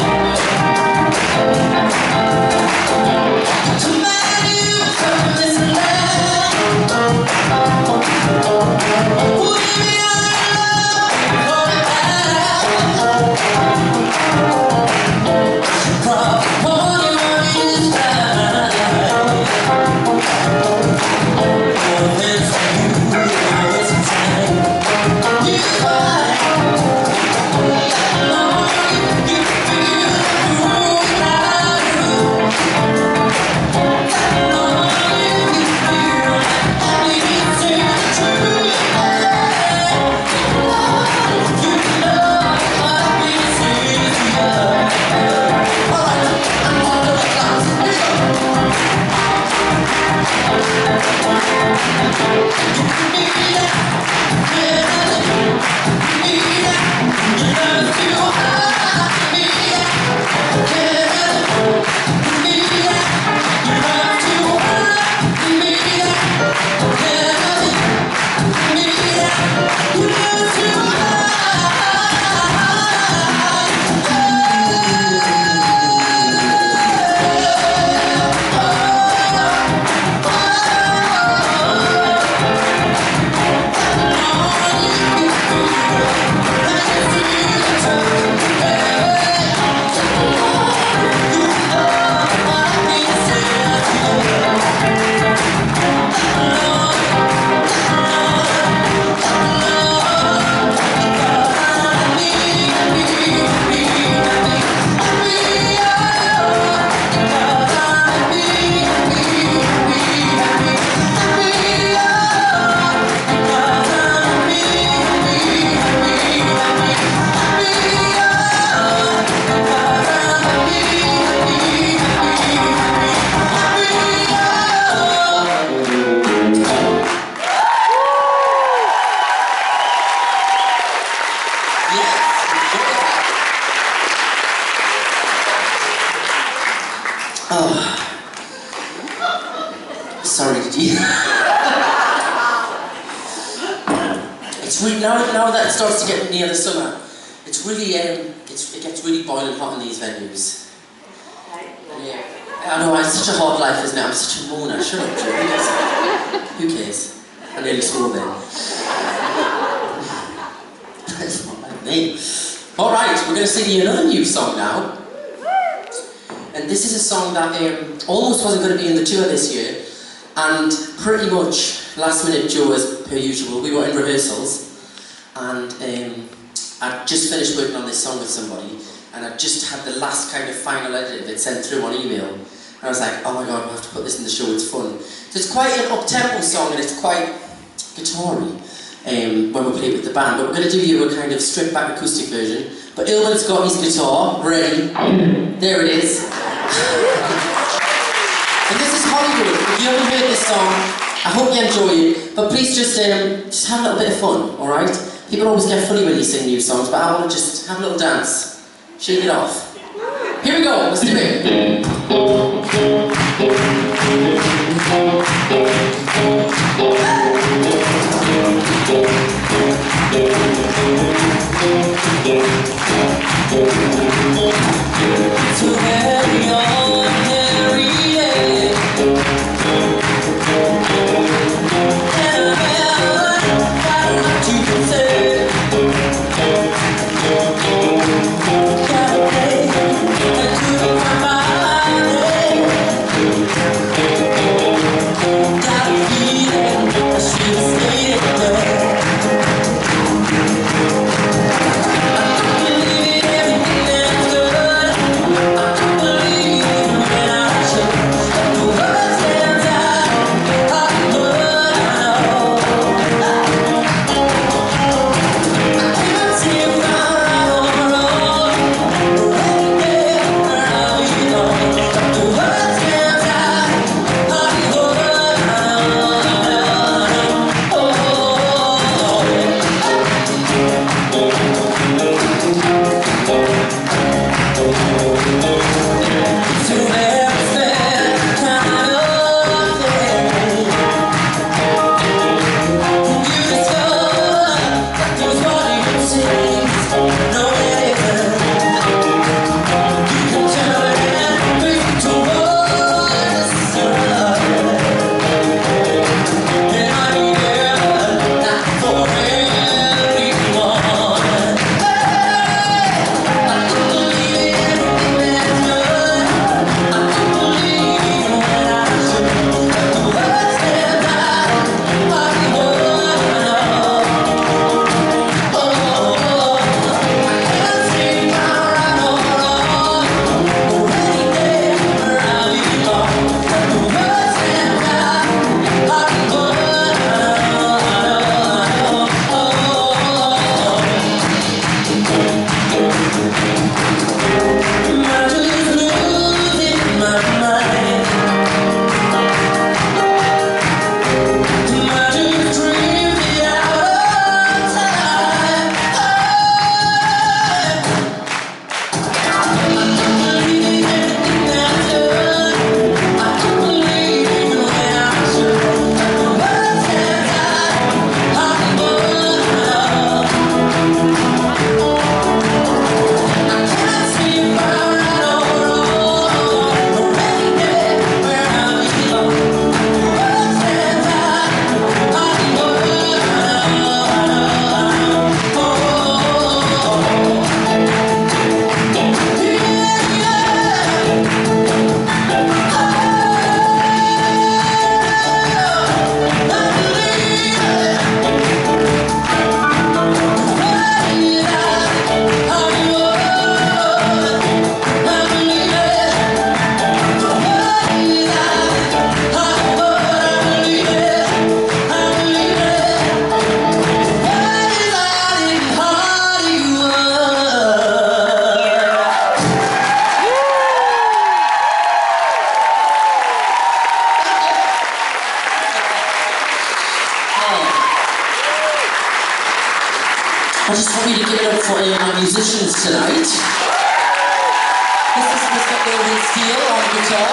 To man you come this land. Would be our love for that? Drop upon you each time. For this you is time. You are. Lord, if you feel cool without you. Lord, if you feel like me, it's the truth. Lord, you know what it's easier. Alright, I'm on the clouds. Here we go. You need that, yeah, you need that. You love is too high. You need that, yeah, you need that. You love is too high. You need that, yeah, you need that. You love is too high. It's really, now, now that it starts to get near the summer, it's really, um, it's, it gets really boiling hot in these venues. Yeah. I know, it's such a hard life, isn't it? I'm such a moaner. Shut up, Joe. Who cares? Who cares? I nearly swore then. That's not like me. Alright, we're going to sing you another new song now. And this is a song that um, almost wasn't going to be in the tour this year. And pretty much, last minute Joe, as per usual, we were in rehearsals. And um, I'd just finished working on this song with somebody. And I just had the last kind of final edit of it sent through on email. And I was like, oh my god, we'll have to put this in the show, it's fun. So it's quite an up-tempo song and it's quite guitar-y um, when we play it with the band. But we're going to do you a kind of stripped-back acoustic version. But Ilman's got his guitar ready. There it is. And this is Hollywood. If you haven't heard this song, I hope you enjoy it. But please just, um, just have a little bit of fun, alright? People always get funny when you sing new songs, but I want to just have a little dance. Shake it off. Here we go, let's do it. It's a very ordinary day, and I haven't got much to say. I just want you to give it up for uh, my musicians tonight. This is Mister David Steele on guitar.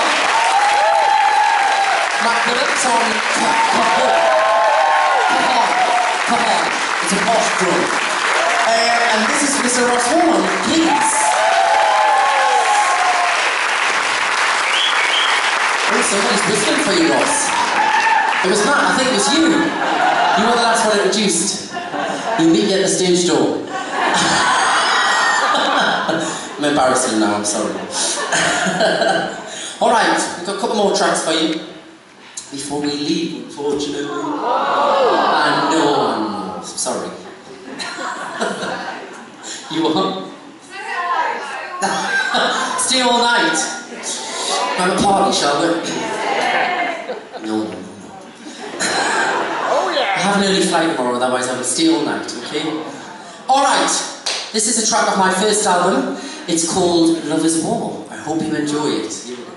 Matt Phillips on... Come on, come on. It's a posh drum. Uh, and this is Mister Ross Warren, please. Oh, somebody's whistling for you, Ross. It was Matt, I think it was you. You were the last one introduced. You'll meet you at the stage door. I'm embarrassing now, I'm sorry. Alright, we've got a couple more tracks for you before we leave, unfortunately. I know, I know, sorry. You want? Stay all night. Have a party, shall we? No, no, no, no. Oh yeah! I have an early flight tomorrow, otherwise I would stay all night, okay? Alright, this is a track of my first album. It's called Love Is War. I hope you enjoy it. Here we go.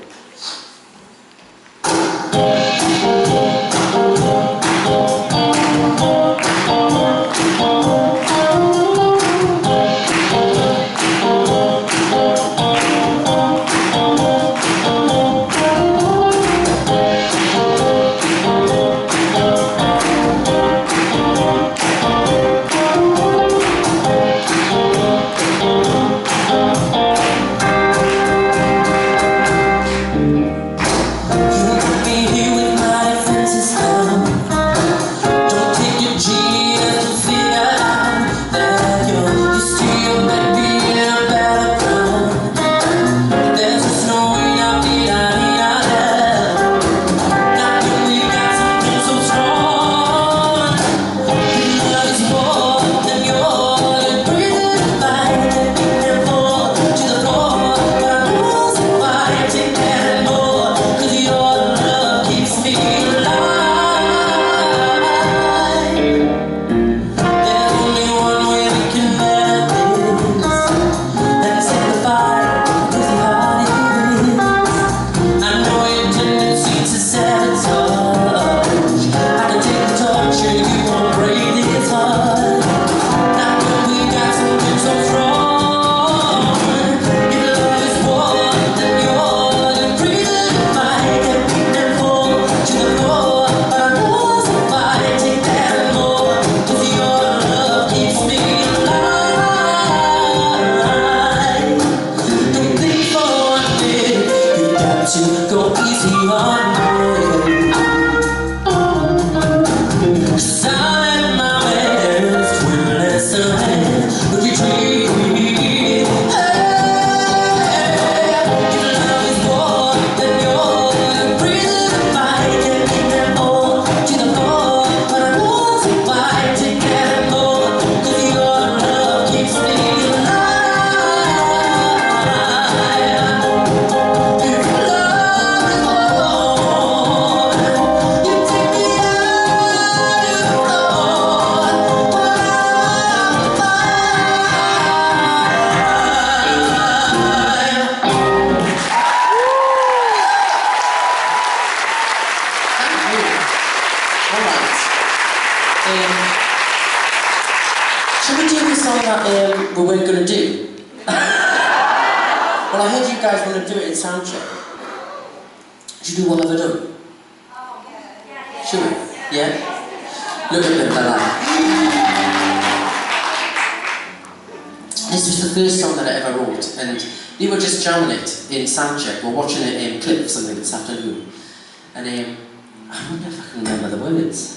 Jamming it in soundcheck. We're watching a um, clip of something this afternoon, and um, I wonder if I can remember the words.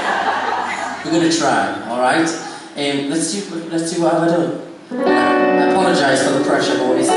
We're going to try, all right? Um, let's do. Let's do what have I done. I apologise for the pressure, boys.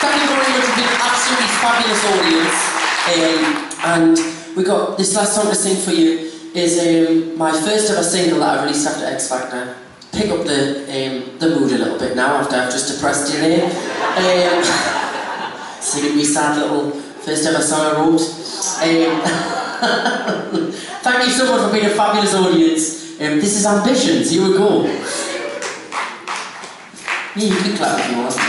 thank you very much. We've been an absolutely fabulous audience. Um, and we got this last song to sing for you is um, my first ever single that I released after X Factor. Pick up the um, the mood a little bit now after I've just depressed you there. Um, singing me sad little first ever song I wrote. Um, thank you so much for being a fabulous audience. Um, this is Ambitions. Here we go. Yeah, you can clap if you want.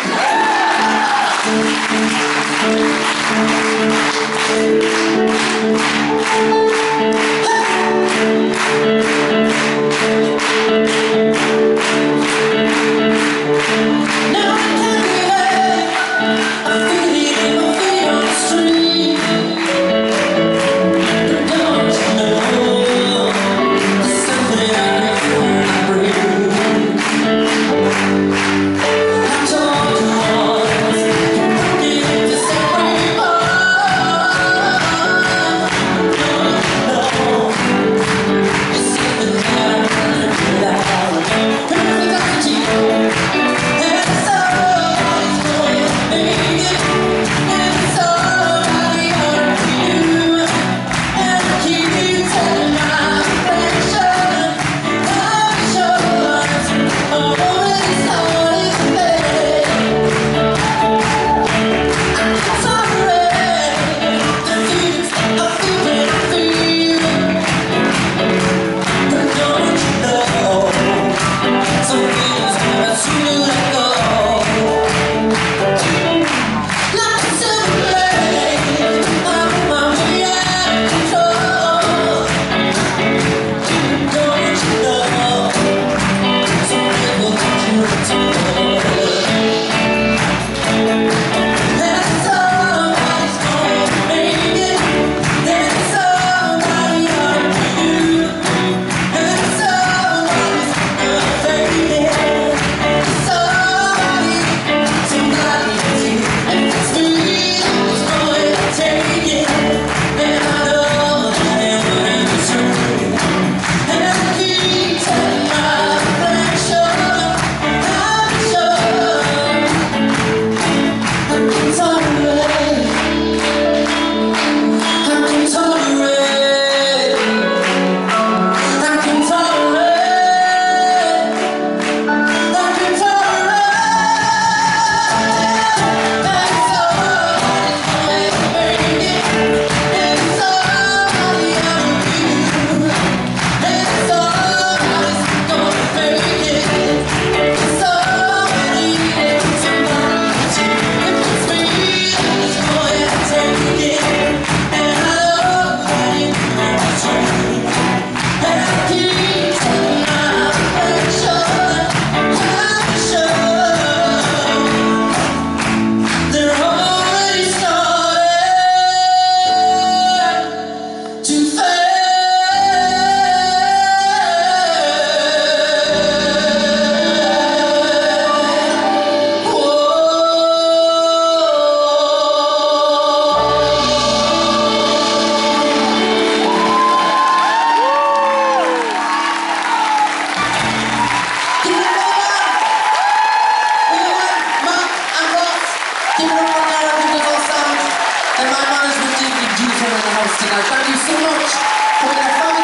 Thank you so much for being a